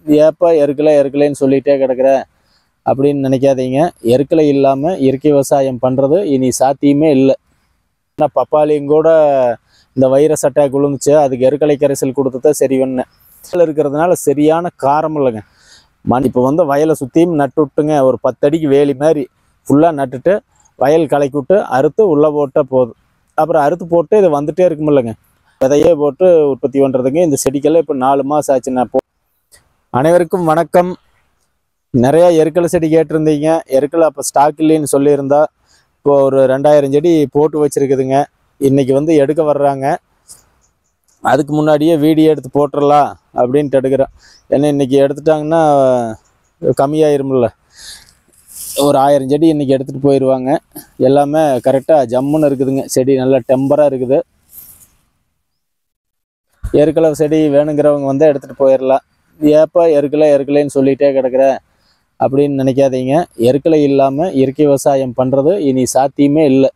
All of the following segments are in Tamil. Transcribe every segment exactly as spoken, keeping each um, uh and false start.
ஏப்பா எருக்கலை எருக்கலைன்னு சொல்லிகிட்டே கிடக்குற அப்படின்னு நினைக்காதீங்க. எருக்கலை இல்லாமல் இயற்கை விவசாயம் பண்ணுறது இனி சாத்தியமே இல்லை. ஆனால் பப்பாளியும் கூட இந்த வைரஸ் அட்டாக் விழுந்துச்சு, அதுக்கு எருக்கலை கரைசல் கொடுத்தத சரி பண்ணேன். இருக்கிறதுனால சரியான காரம் இல்லைங்க. மண் இப்போ வந்து வயலை சுற்றியும் நட்டு விட்டுங்க, ஒரு பத்தடிக்கு வேலி மாதிரி ஃபுல்லாக நட்டுட்டு வயல் களைக்கி விட்டு அறுத்து உள்ளே போட்டால் போதும். அப்புறம் அறுத்து போட்டு இது வந்துகிட்டே இருக்குமில்லைங்க, விதையே போட்டு உற்பத்தி பண்ணுறதுங்க. இந்த செடிக்கெல்லாம் இப்போ நாலு மாதம் ஆச்சு. நான் போ அனைவருக்கும் வணக்கம். நிறையா எருக்கலை செடி கேட்டிருந்தீங்க. எருக்கலை அப்போ ஸ்டாக் இல்லைன்னு சொல்லியிருந்தா இப்போ ஒரு ரெண்டாயிரம் செடி போட்டு வச்சுருக்குதுங்க. இன்றைக்கி வந்து எடுக்க வர்றாங்க. அதுக்கு முன்னாடியே வீடியோ எடுத்து போட்டுடலாம் அப்படின்ட்டு எடுக்கிறேன். ஏன்னா இன்றைக்கி எடுத்துட்டாங்கன்னா கம்மியாயிருமில்ல. ஒரு ஆயிரம் செடி இன்றைக்கி எடுத்துகிட்டு போயிடுவாங்க. எல்லாமே கரெக்டாக ஜம்முன்னு இருக்குதுங்க. செடி நல்லா டெம்பராக இருக்குது. எருக்கலை செடி வேணுங்கிறவங்க வந்து எடுத்துகிட்டு போயிடலாம். ஏப்பா எருக்கலை எருக்கலைன்னு சொல்லிகிட்டே கிடக்குற அப்படின்னு நினைக்காதீங்க. எருக்கலை இல்லாமல் இயற்கை விவசாயம் பண்ணுறது இனி சாத்தியமே இல்லை.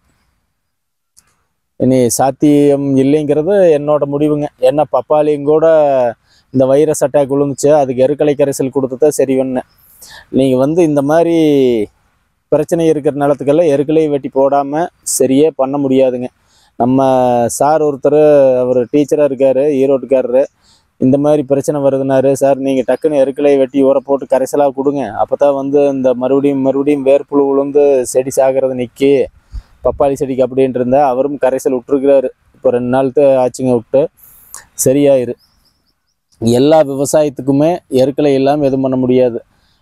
இனி சாத்தியம் இல்லைங்கிறது என்னோட முடிவுங்க. ஏன்னா பப்பாளியும் கூட இந்த வைரஸ் அட்டாக் விழுந்துச்சு, அதுக்கு எருக்கலை கரைசல் கொடுத்தத சரி பண்ணேன். நீங்கள் வந்து இந்த மாதிரி பிரச்சனை இருக்கிற நிலத்துக்கெல்லாம் எருக்கலை வெட்டி போடாமல் சரியே பண்ண முடியாதுங்க. நம்ம சார் ஒருத்தர், அவர் டீச்சராக இருக்கார், ஈரோட்டுக்காரரு. இந்த மாதிரி பிரச்சனை வருதுனாரு, சார் நீங்கள் டக்குன்னு எருக்கலை வெட்டி ஊற போட்டு கரைசலாக கொடுங்க, அப்போ தான் வந்து இந்த மறுபடியும் மறுபடியும் வேர்ப்புழு விழுந்து செடி சாகிறது நிற்கி பப்பாளி செடிக்கு அப்படின்ட்டு இருந்தால் அவரும் கரைசல் விட்டுருக்கிறாரு. இப்போ ரெண்டு நாள் ஆச்சுங்க விட்டு, சரியாயிரு. எல்லா விவசாயத்துக்குமே எருக்கலை இல்லாமல் எதுவும் பண்ண முடியாது.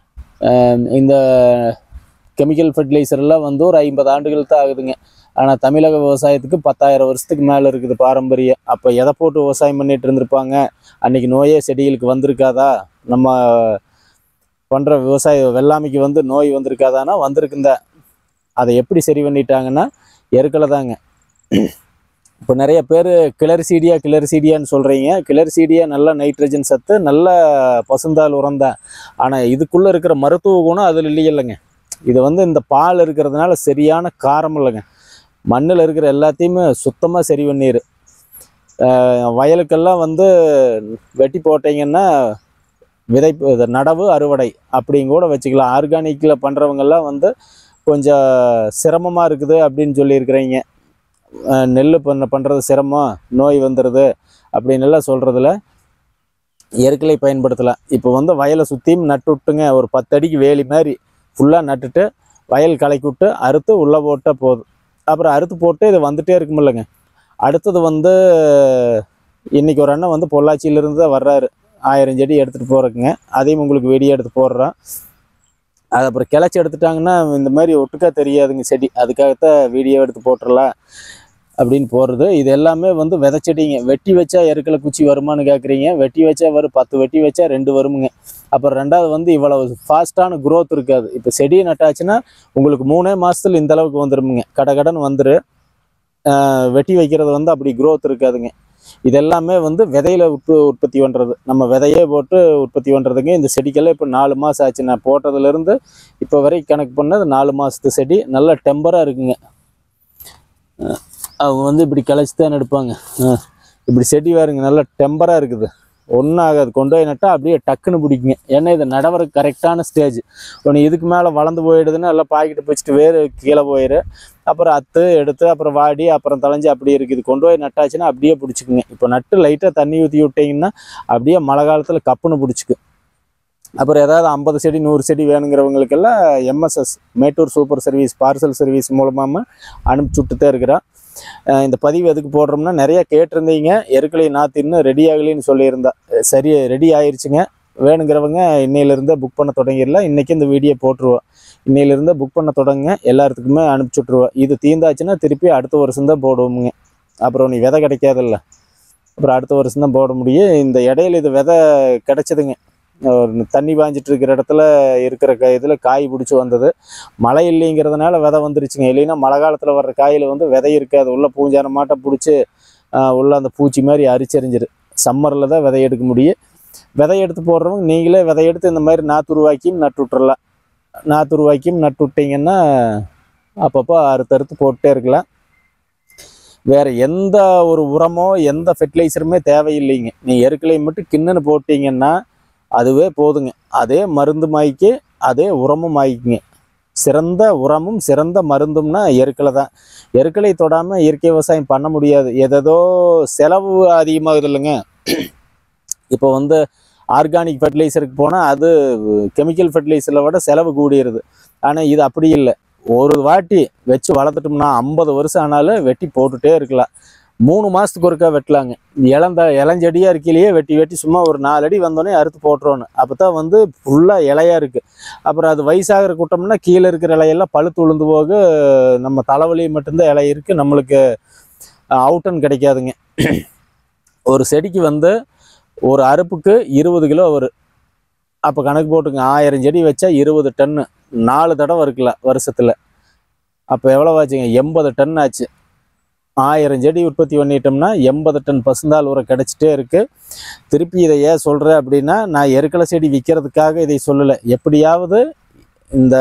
இந்த கெமிக்கல் ஃபர்டிலைசர்லாம் வந்து ஒரு ஐம்பது ஆண்டுகள் தான் ஆகுதுங்க. ஆனால் தமிழக விவசாயத்துக்கு பத்தாயிரம் வருஷத்துக்கு மேலே இருக்குது பாரம்பரியம். அப்போ எதை போட்டு விவசாயம் பண்ணிகிட்டு இருந்திருப்பாங்க? அன்றைக்கி நோயே செடிகளுக்கு வந்திருக்காதா? நம்ம பண்ணுற விவசாய வெள்ளாமைக்கு வந்து நோய் வந்திருக்காதானா? வந்திருக்குந்த. அதை எப்படி சரி பண்ணிட்டாங்கன்னா எருக்கலை தாங்க. இப்போ நிறைய பேர் கிளர்சீடியா கிளர்சீடியான்னு சொல்கிறீங்க. கிளர்சீடியா நல்ல நைட்ரஜன் சத்து, நல்ல பசுந்தாள் உரம்தான். ஆனால் இதுக்குள்ளே இருக்கிற மருத்துவ குணம் அதில் இல்லையில்லைங்க. இது வந்து இந்த பால் இருக்கிறதுனால சரியான காரம் இல்லைங்க. மண்ணில் இருக்கிற எல்லாத்தையுமே சுத்தமாக சரி பண்ணிடு. வயலுக்கெல்லாம் வந்து வெட்டி போட்டிங்கன்னா விதை நடவு அறுவடை அப்படிங்க கூட வச்சுக்கலாம். ஆர்கானிக்கில் பண்ணுறவங்கெல்லாம் வந்து கொஞ்சம் சிரமமாக இருக்குது அப்படின்னு சொல்லியிருக்கிறீங்க. நெல் பண்ண பண்ணுறது சிரமம், நோய் வந்துடுது அப்படின்னு எல்லாம் சொல்கிறதுல எருக்கலை பயன்படுத்தலாம். இப்போ வந்து வயலை சுற்றியும் நட்டு விட்டுங்க, ஒரு பத்தடிக்கு வேலி மாதிரி ஃபுல்லாக நட்டுட்டு வயல் களைக்கி விட்டு அறுத்து உள்ளே போட்டால் போதும். அப்புறம் அறுத்து போட்டு இது வந்துகிட்டே இருக்குமில்லைங்க. அடுத்தது வந்து இன்றைக்கி ஒரு அண்ணன் வந்து பொள்ளாச்சியிலேருந்து தான் வர்றாரு, ஆயிரம் செடி எடுத்துகிட்டு போகிறக்குங்க. அதையும் உங்களுக்கு வீடியோ எடுத்து போடுறான். அது அப்புறம் கிளச்சி எடுத்துட்டாங்கன்னா இந்த மாதிரி ஒட்டுக்கா தெரியாதுங்க செடி. அதுக்காகத்தான் வீடியோ எடுத்து போட்டுடலாம் அப்படின்னு போடுறது. இது எல்லாமே வந்து விதைச்செடிங்க. வெட்டி வச்சா எருக்கலை குச்சி வருமானு கேட்குறீங்க. வெட்டி வச்சா வரும், பத்து வெட்டி வச்சா ரெண்டு வருமுங்க. அப்புறம் ரெண்டாவது வந்து இவ்வளவு ஃபாஸ்ட்டான க்ரோத் இருக்காது. இப்போ செடியை நட்டாச்சுன்னா உங்களுக்கு மூணே மாதத்துல இந்த அளவுக்கு வந்துடுமுங்க, கடை கடன் வந்துரு. வெட்டி வைக்கிறது வந்து அப்படி க்ரோத் இருக்காதுங்க. இதெல்லாமே வந்து விதையில உற்ப உற்பத்தி பண்ணுறது. நம்ம விதையே போட்டு உற்பத்தி பண்ணுறதுங்க. இந்த செடிக்கெல்லாம் இப்போ நாலு மாதம் ஆச்சு. நான் போட்டதுலேருந்து இப்போ வரைக்கும் கணக்கு பண்ணது நாலு மாதத்து செடி நல்லா டெம்பராக இருக்குங்க. அவங்க வந்து இப்படி கிளச்சி தான் எடுப்பாங்க. இப்படி செடி பாருங்க, நல்லா டெம்பராக இருக்குது. ஒன்றும் ஆகாது. கொண்டு போய் நட்டால் அப்படியே டக்குன்னு பிடிக்குங்க. ஏன்னா இது நடவருக்கு கரெக்டான ஸ்டேஜ். ஒன்று இதுக்கு மேலே வளர்ந்து போயிடுதுன்னா எல்லாம் பாக்கெட்டு பிடிச்சிட்டு வேறு கீழே போயிடு. அப்புறம் அத்து எடுத்து அப்புறம் வாடி அப்புறம் தலைஞ்சி அப்படி இருக்குது. கொண்டு போய் நட்டாச்சுன்னா அப்படியே பிடிச்சிக்குங்க. இப்போ நட்டு லைட்டாக தண்ணி ஊற்றி விட்டிங்கன்னா அப்படியே மழை காலத்தில் கப்புன்னு பிடிச்சிக்கு. அப்புறம் ஏதாவது ஐம்பது செடி நூறு செடி வேணுங்கிறவங்களுக்கெல்லாம் MSS Mettur super service parcel service மூலமாக அனுப்பிச்சி விட்டுதான் இருக்கிறான். இந்த பதிவு எதுக்கு போடுறோம்னா, நிறையா கேட்டிருந்தீங்க எருக்கலை நாற்று இன்னும் ரெடி ஆகலின்னு சொல்லியிருந்தா. சரி, ரெடி ஆயிடுச்சுங்க. வேணுங்கிறவங்க இன்னையிலேருந்தே புக் பண்ண தொடங்கிடலாம். இன்றைக்கி இந்த வீடியோ போட்டுருவோம். இன்னையிலேருந்தே புக் பண்ண தொடங்க, எல்லாத்துக்குமே அனுப்பிச்சி விட்ருவோம். இது தீர்ந்தாச்சுன்னா திருப்பி அடுத்த வருஷம்தான் போடுவோமுங்க. அப்புறம் நீ விதை கிடைக்காதில்ல, அப்புறம் அடுத்த வருஷம்தான் போட முடியும். இந்த இடையில இது விதை கிடச்சிதுங்க. தண்ணி பாய்ஞ்சிட்டு இருக்கிற இடத்துல இருக்கிற க இதில் காய் பிடிச்சி வந்தது. மழை இல்லைங்கிறதுனால விதை வந்துருச்சுங்க. இல்லைன்னா மழை காலத்தில் வர்ற காயில் வந்து விதை இருக்காது. உள்ள பூஞ்சான மாட்டை பிடிச்சி உள்ள அந்த பூச்சி மாதிரி அரிச்சரிஞ்சிரு. சம்மரில் தான் விதை எடுக்க முடியும். விதை எடுத்து போடுறவங்க நீங்களே விதை எடுத்து இந்த மாதிரி நாற்று உருவாக்கியும் நட்டு விட்டுறலாம். நாற்று உருவாக்கியும் நட்டு விட்டிங்கன்னா அப்பப்போ அறுத்து அறுத்து போட்டே இருக்கலாம். வேறு எந்த ஒரு உரமோ எந்த ஃபெர்டிலைசருமே தேவையில்லைங்க. நீ எருக்கலை மட்டும் கிண்ணுன்னு போட்டிங்கன்னா அதுவே போதுங்க. அதே மருந்து மாய்க்கு அதே உரமும் ஆயிக்குங்க. சிறந்த உரமும் சிறந்த மருந்தும்னா எருக்களை தான். எருக்களை தொடாமல் இயற்கை விவசாயம் பண்ண முடியாது. எதோ செலவு அதிகமாகுது இல்லைங்க. இப்போ வந்து ஆர்கானிக் ஃபர்டிலைசருக்கு போனால் அது கெமிக்கல் ஃபர்டிலைசரை விட செலவு கூடிடுது. ஆனால் இது அப்படி இல்லை. ஒரு வாட்டி வச்சு வளர்த்துட்டோம்னா ஐம்பது வருஷம் ஆனாலும் வெட்டி போட்டுகிட்டே இருக்கலாம். மூணு மாதத்துக்கு ஒருக்கா வெட்டலாங்க. இளந்த இளஞ்செடியாக இருக்கையிலேயே வெட்டி வெட்டி சும்மா ஒரு நாலு அடி வந்தோடனே அறுத்து போட்டுருவோன்னு. அப்போ தான் வந்து ஃபுல்லாக இலையாக இருக்குது. அப்புறம் அது வயசாகிற கூட்டம்னா கீழே இருக்கிற இலையெல்லாம் பழுத்து உளுந்து போக நம்ம தலைவலி மட்டும்தான் இலை இருக்குது, நம்மளுக்கு அவுட்டன் கிடைக்காதுங்க. ஒரு செடிக்கு வந்து ஒரு அறுப்புக்கு இருபது கிலோ வரும். அப்போ கணக்கு போட்டுங்க, ஆயிரம் செடி வச்சா இருபது டன்னு, நாலு தடவை இருக்குல்ல வருஷத்தில். அப்போ எவ்வளோ ஆச்சுங்க? எண்பது டன் ஆச்சு. ஆயிரம் செடி உற்பத்தி பண்ணிட்டோம்னா எண்பது டன் பசுந்தாள் உரம் கிடச்சிட்டே இருக்குது. திருப்பி இதை ஏன் சொல்கிறேன் அப்படின்னா, நான் எருக்களை செடி விற்கிறதுக்காக இதை சொல்லலை. எப்படியாவது இந்த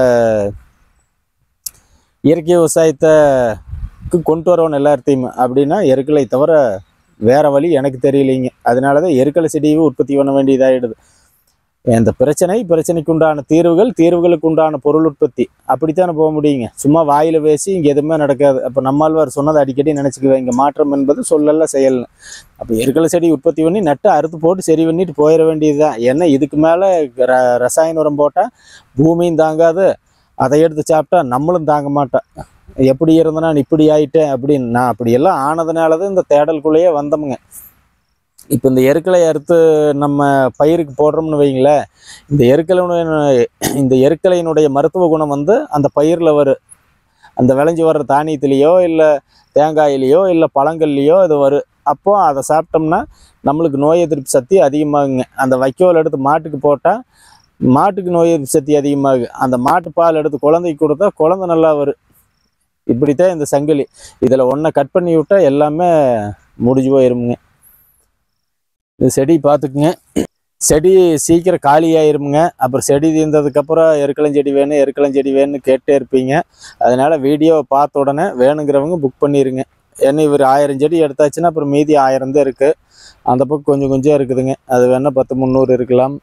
இயற்கை விவசாயத்தைக்கு கொண்டு வரணும் எல்லாத்தையும் அப்படின்னா எருக்களை தவிர வேறு வழி எனக்கு தெரியலைங்க. அதனால தான் எருக்களை செடியை உற்பத்தி பண்ண வேண்டியதாகிடுது. இந்த பிரச்சனை பிரச்சனைக்கு உண்டான தீர்வுகள், தீர்வுகளுக்கு உண்டான பொருள் உற்பத்தி, அப்படித்தானே போக முடியுங்க. சும்மா வாயில் பேசி இங்கே எதுவுமே நடக்காது. அப்போ நம்மாழ்வார் சொன்னதை அடிக்கடி நினச்சிக்குவேன், இங்கே மாற்றம் என்பது சொல்லல செயல்னு. அப்போ எருக்களை செடி உற்பத்தி பண்ணி நட்டு அறுத்து போட்டு சரி பண்ணிட்டு போயிட வேண்டியது தான். ஏன்னா இதுக்கு மேலே ர ரசாயன உரம் போட்டால் பூமியும் தாங்காது, அதை எடுத்து சாப்பிட்டா நம்மளும் தாங்க மாட்டோம். எப்படி இருந்தனா இப்படி ஆயிட்டேன் அப்படின்னு. நான் அப்படியெல்லாம் ஆனதுனால தான் இந்த தேடலுக்குள்ளேயே வந்தோமுங்க. இப்போ இந்த எருக்களை அறுத்து நம்ம பயிருக்கு போடுறோம்னு வைங்களேன், இந்த எருக்களினுடைய இந்த எருக்கலையினுடைய மருத்துவ குணம் வந்து அந்த பயிரில் வரும். அந்த விளைஞ்சி வர்ற தானியத்துலேயோ இல்லை தேங்காயிலையோ இல்லை பழங்கள்லையோ இது வரும். அப்போ அதை சாப்பிட்டோம்னா நம்மளுக்கு நோய் எதிர்ப்பு சக்தி அதிகமாகுங்க. அந்த வைக்கோல் எடுத்து மாட்டுக்கு போட்டால் மாட்டுக்கு நோய் எதிர்ப்பு சக்தி அதிகமாகுது. அந்த மாட்டு பால் எடுத்து குழந்தைக்கு கொடுத்தா குழந்தை நல்லா வரும். இப்படித்தான் இந்த சங்கிலி. இதில் ஒன்றை கட் பண்ணி விட்டால் எல்லாமே முடிஞ்சு போயிருமுங்க. இந்த செடி பார்த்துக்குங்க, செடி சீக்கிரம் காலியாயிருமுங்க. அப்புறம் செடி தீர்ந்ததுக்கப்புறம் எருக்களஞ்செடி வேணும் எருக்களஞ்செடி வேணும்னு கேட்டே இருப்பீங்க. அதனால் வீடியோவை பார்த்த உடனே வேணுங்கிறவங்க புக் பண்ணிடுங்க. ஏன்னா இவர் ஆயிரம் செடி எடுத்தாச்சுன்னா அப்புறம் மீதி ஆயிரம் தான் இருக்குது. அந்த பக்கம் கொஞ்சம் கொஞ்சம் இருக்குதுங்க. அது வேணால் பத்து முந்நூறு இருக்கலாம்.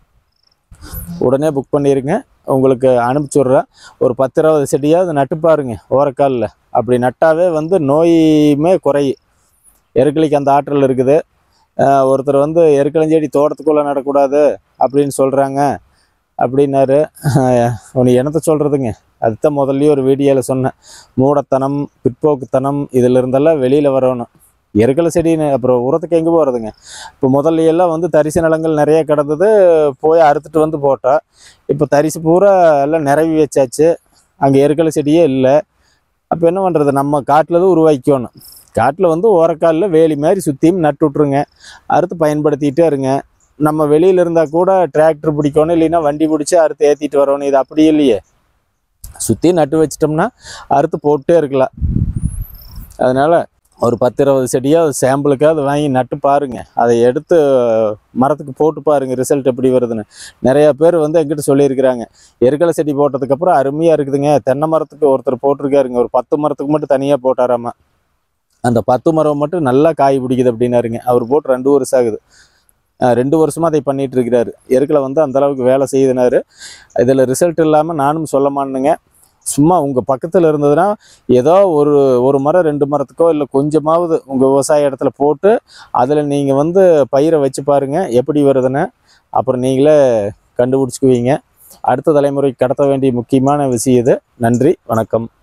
உடனே புக் பண்ணிடுங்க, உங்களுக்கு அனுப்பிச்சுட்றேன். ஒரு பத்து இருபது செடியாவது நட்டு பாருங்க ஓரக்காலில். அப்படி நட்டாவே வந்து நோயுமே குறையும். எருக்களிக்கு அந்த ஆற்றல் இருக்குது. ஒருத்தர் வந்து எருக்களஞ்செடி தோட்டத்துக்குள்ளே நடக்கூடாது அப்படின்னு சொல்கிறாங்க அப்படின்னாரு. உனக்கு என்னத்தை சொல்கிறதுங்க? அதுதான் முதல்லையே ஒரு வீடியோவில் சொன்னேன். மூடத்தனம், பிற்போக்குத்தனம் இதில் இருந்தெல்லாம் வெளியில் வரணும். எருக்களை செடின்னு அப்புறம் உரத்துக்கு எங்கே போகிறதுங்க? இப்போ முதல்ல எல்லாம் வந்து தரிசு நிலங்கள் நிறைய கிடந்தது, போய் அறுத்துட்டு வந்து போட்டால் இப்போ தரிசு பூரா எல்லாம் நிரவி வச்சாச்சு. அங்கே எருக்களை செடியே இல்லை. அப்போ என்ன பண்ணுறது? நம்ம காட்டில் தான் உருவாக்கிக்கணும். காட்டில் வந்து ஓரக்காலில் வேலி மாதிரி சுற்றியும் நட்டு விட்ருங்க, அறுத்து பயன்படுத்திகிட்டே இருங்க. நம்ம வெளியில் இருந்தால் கூட டிராக்டர் பிடிக்கணும், இல்லைன்னா வண்டி பிடிச்சி அறுத்து ஏற்றிட்டு வரணும். இது அப்படி இல்லையே, சுற்றி நட்டு வச்சிட்டோம்னா அறுத்து போட்டே இருக்கலாம். அதனால் ஒரு பத்து இருபது செடியாக சாம்பிளுக்காவது வாங்கி நட்டு பாருங்கள். அதை எடுத்து மரத்துக்கு போட்டு பாருங்கள் ரிசல்ட் எப்படி வருதுன்னு. நிறையா பேர் வந்து எங்கிட்ட சொல்லியிருக்கிறாங்க, எருக்களை செடி போட்டதுக்கப்புறம் அருமையாக இருக்குதுங்க. தென்னை மரத்துக்கு ஒருத்தர் போட்டிருக்காருங்க, ஒரு பத்து மரத்துக்கு மட்டும் தனியாக போட்டாராமா. அந்த பத்து மரம் மட்டும் நல்லா காய் பிடிக்குது அப்படின்னாருங்க. அவர் போட்டு ரெண்டு வருஷம் ஆகுது. ரெண்டு வருஷமாக அதை பண்ணிகிட்டு இருக்கிறாரு. எருக்களை வந்து அந்தளவுக்கு வேலை செய்யுதுனாரு. இதில் ரிசல்ட் இல்லாமல் நானும் சொல்ல மாட்டேங்க. சும்மா உங்கள் பக்கத்தில் இருந்ததுன்னா ஏதோ ஒரு ஒரு மரம் ரெண்டு மரத்துக்கோ இல்லை கொஞ்சமாவது உங்கள் விவசாய இடத்துல போட்டு அதில் நீங்கள் வந்து பயிரை வச்சு பாருங்கள் எப்படி வருதுன்னு. அப்புறம் நீங்களே கண்டுபிடிச்சிக்குவீங்க. அடுத்த தலைமுறைக்கு கடத்த வேண்டிய முக்கியமான விஷயம் இது. நன்றி, வணக்கம்.